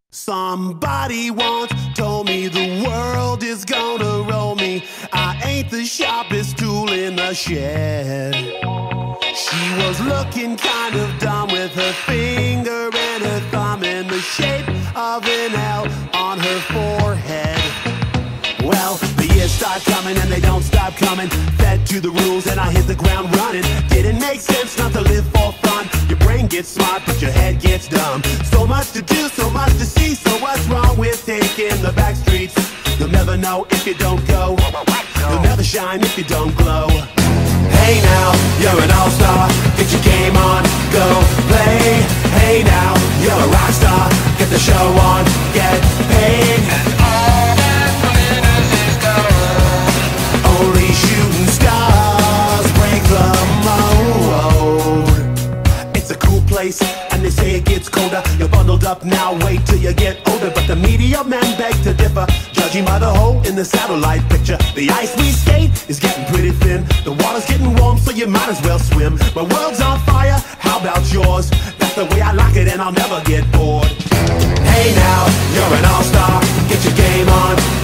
Somebody once told me the world is gonna roll me. I ain't the sharpest tool in the shed. She was looking kind of dumb with her finger and her thumb in the shape of an L on her forehead. Well, the years start coming and they don't stop coming. Fed to the rules and I hit the ground running. Didn't make sense not to live for fun. Your brain gets smart but your head gets dumb. So much to do, so much to see. So what's wrong with taking the back streets? You'll never know if you don't go. You'll never shine if you don't glow. Hey now, you're an all-star. Get your game on, go play. Hey now, you're a rock star. Get the show on, get paid. And all that glitters is gold. Only shooting stars break the mold. It's a cool place, and they say it gets colder. You're bundled up now, wait till you get older. But the media men beg to differ, judging by the hole in the satellite picture. The ice we skate is getting pretty thin. The water's getting warm, so you might as well swim. My world's on fire, how about yours? That's the way I like it and I'll never get bored. Hey now, you're an all-star. Get your game on,